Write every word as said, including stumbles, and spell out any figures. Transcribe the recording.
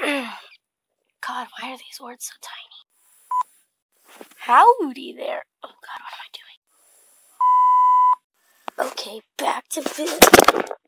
God, why are these words so tiny? Howdy there. Oh God, what am I doing? Okay, back to business.